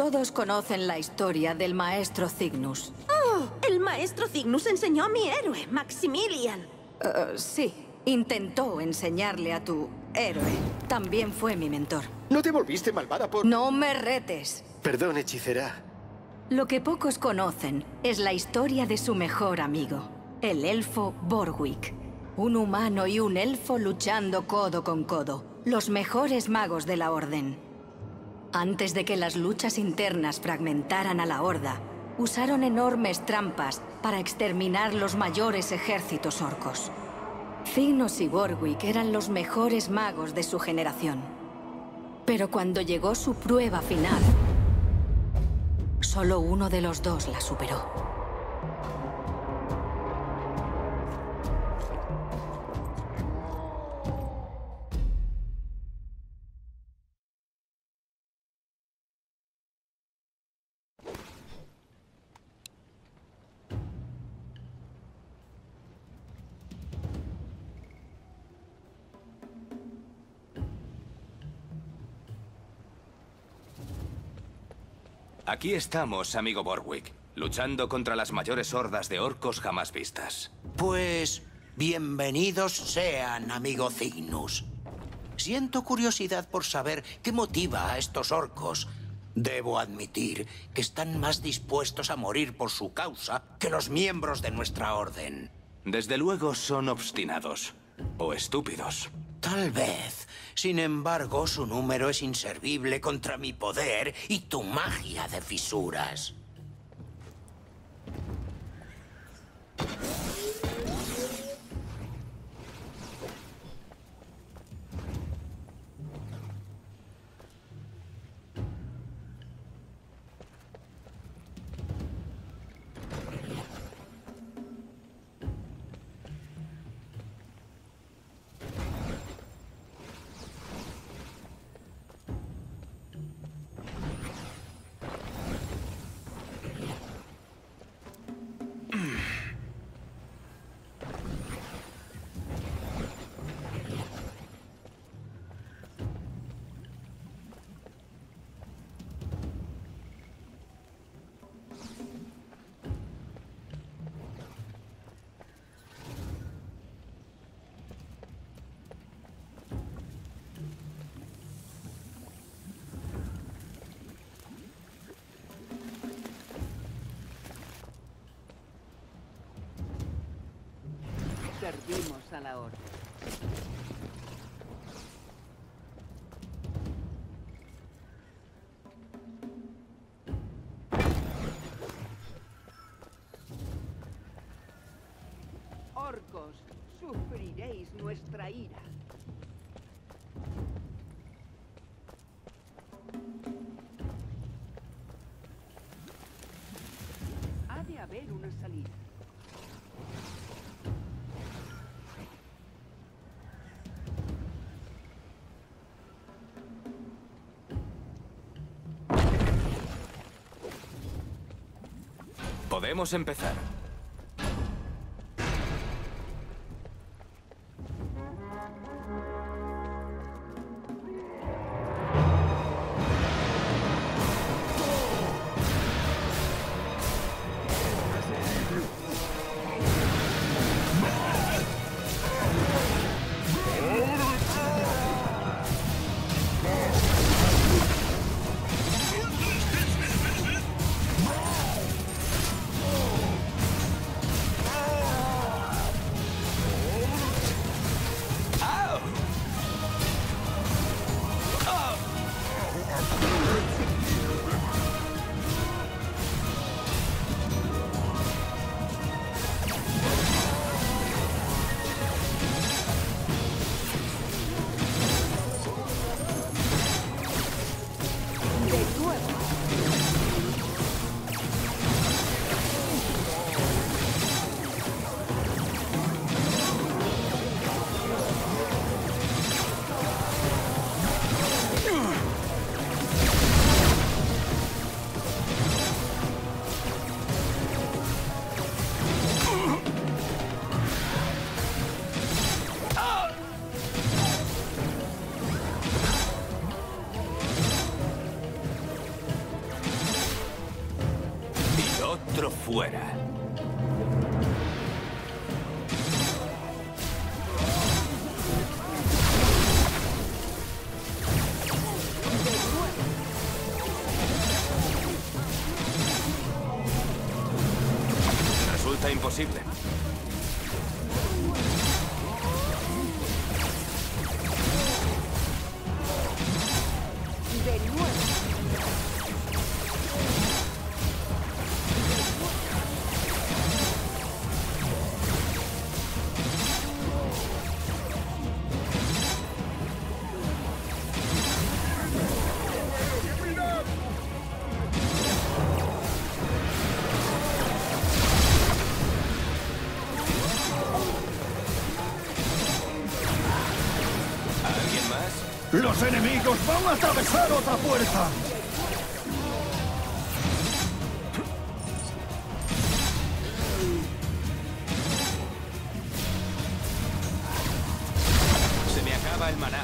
Todos conocen la historia del maestro Cygnus. ¡Oh! El maestro Cygnus enseñó a mi héroe, Maximilian. Sí, intentó enseñarle a tu héroe. También fue mi mentor. ¿No te volviste malvada por...? No me retes. Perdón, hechicera. Lo que pocos conocen es la historia de su mejor amigo, el elfo Borwick. Un humano y un elfo luchando codo con codo. Los mejores magos de la Orden. Antes de que las luchas internas fragmentaran a la Horda, usaron enormes trampas para exterminar los mayores ejércitos orcos. Cygnus y Borwick eran los mejores magos de su generación. Pero cuando llegó su prueba final, solo uno de los dos la superó. Aquí estamos, amigo Borwick, luchando contra las mayores hordas de orcos jamás vistas. Pues bienvenidos sean, amigo Cygnus. Siento curiosidad por saber qué motiva a estos orcos. Debo admitir que están más dispuestos a morir por su causa que los miembros de nuestra orden. Desde luego son obstinados. O estúpidos. Tal vez. Sin embargo, su número es inservible contra mi poder y tu magia de fisuras. Servimos a la orden. Orcos, sufriréis nuestra ira. Ha de haber una salida. Podemos empezar. Otro fuera. Resulta imposible. ¿Alguien más? ¡Los enemigos van a atravesar otra puerta! Se me acaba el maná.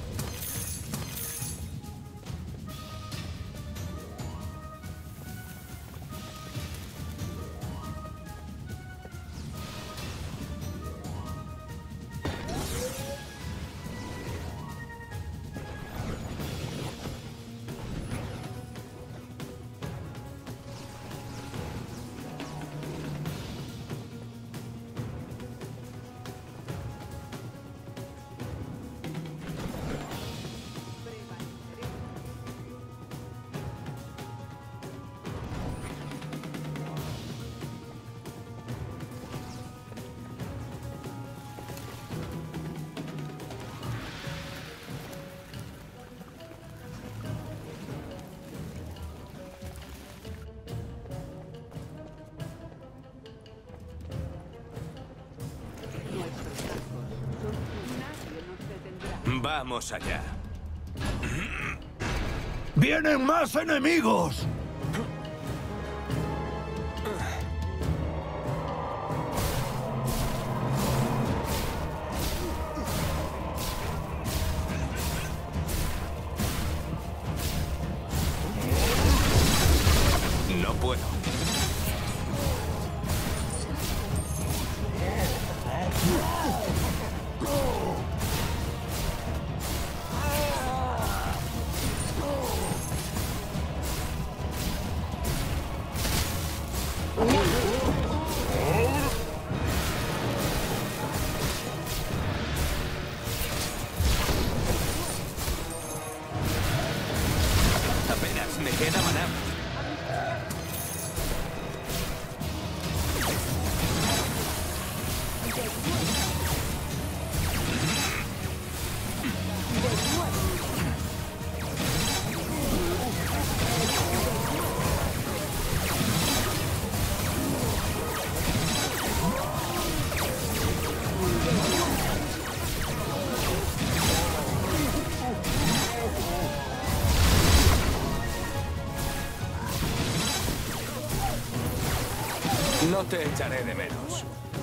Vamos allá. ¡Vienen más enemigos! No puedo. Apenas me queda maná. No te echaré de menos.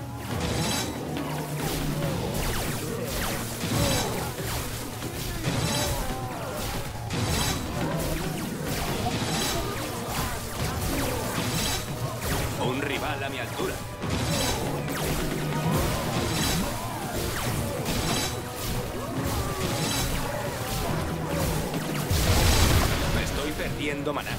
Un rival a mi altura. Me estoy perdiendo maná.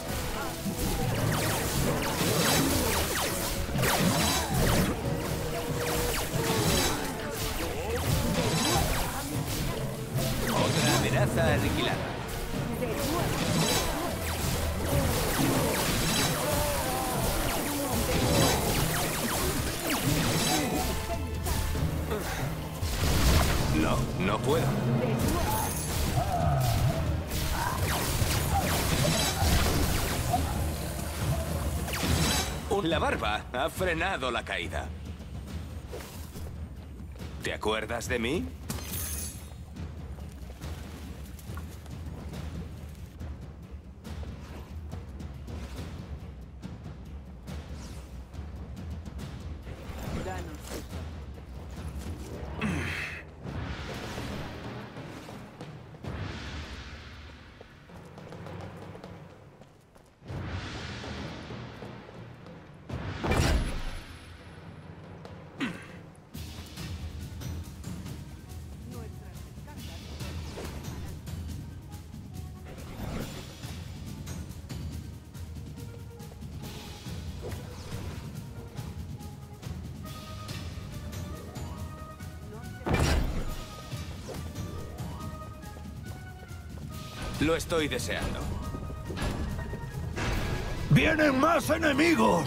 Otra amenaza aniquilada. No, no puedo. La barba ha frenado la caída. ¿Te acuerdas de mí? Danos eso. Lo estoy deseando. ¡Vienen más enemigos!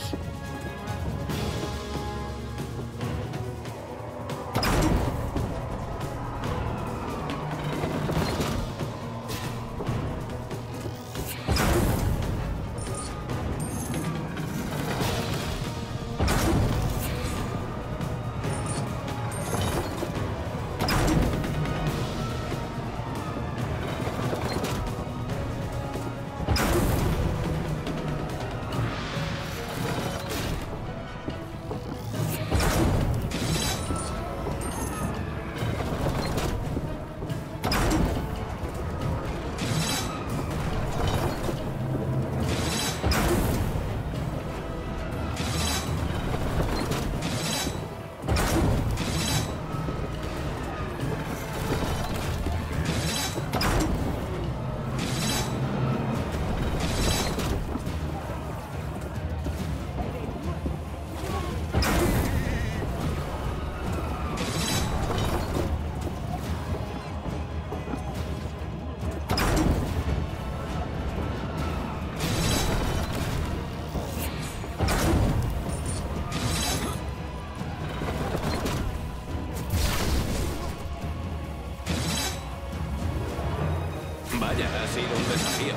Vaya, ha sido un desafío.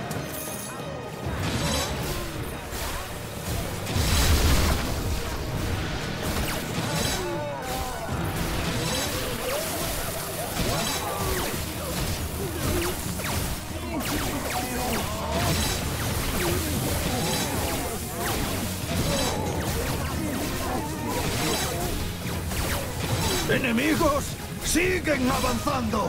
¡Enemigos siguen avanzando!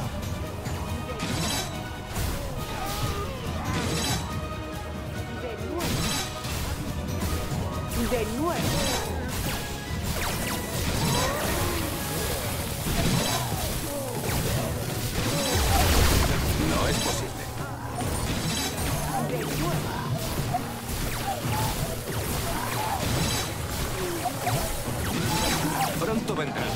De nuevo. No es posible. De nuevo. Pronto vendrán.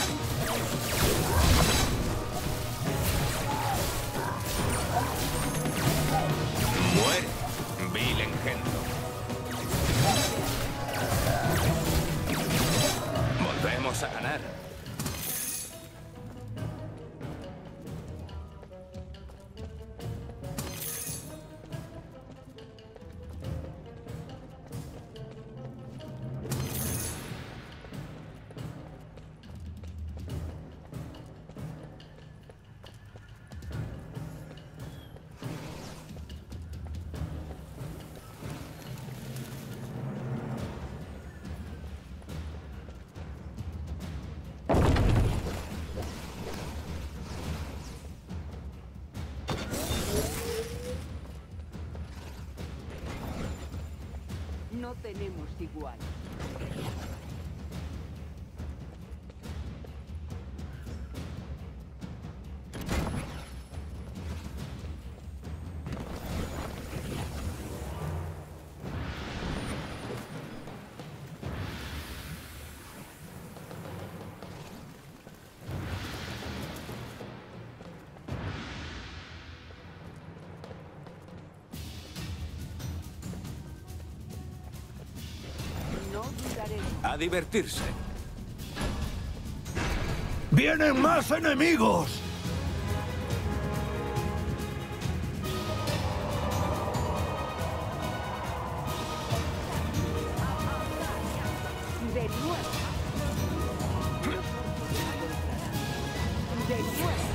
Muere, vil engendro. Volvemos a ganar. No tenemos igual. No dudaremos. A divertirse. ¡Vienen más enemigos! De nuevo. De nuevo.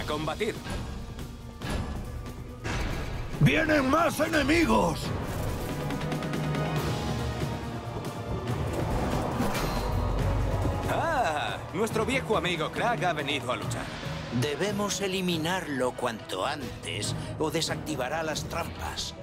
¡A combatir! ¡Vienen más enemigos! ¡Ah! Nuestro viejo amigo Crag ha venido a luchar. Debemos eliminarlo cuanto antes o desactivará las trampas.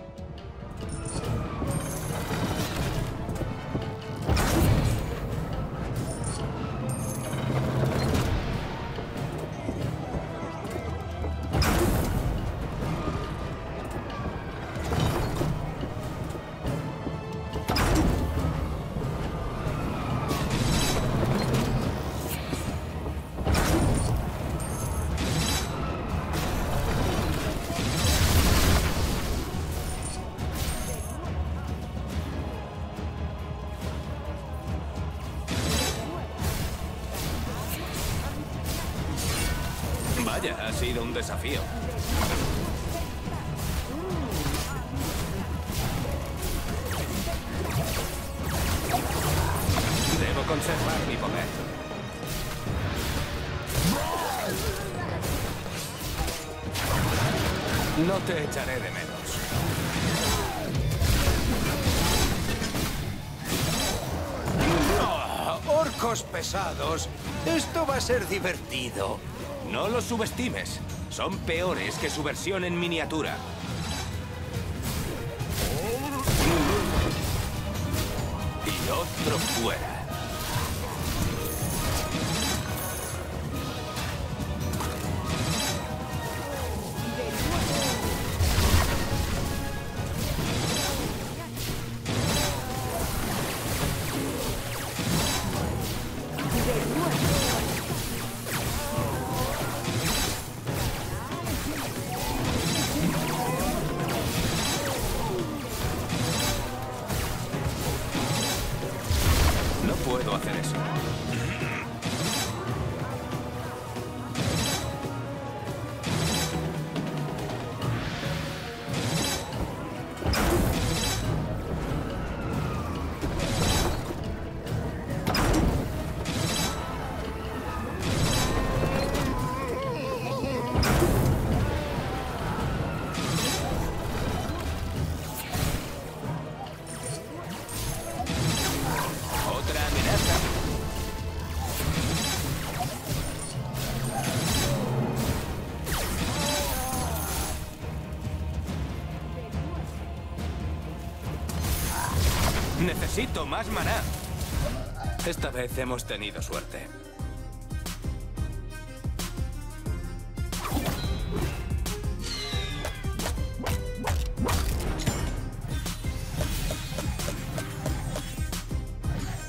Vaya, ha sido un desafío. Debo conservar mi poder. No te echaré de menos. ¡Orcos pesados! Esto va a ser divertido. No los subestimes. Son peores que su versión en miniatura. Y otro fuera. No puedo hacer eso. Otra amenaza. Necesito más maná. Esta vez hemos tenido suerte.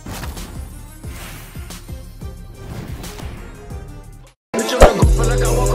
Bitch, I'm not gonna feel like I walk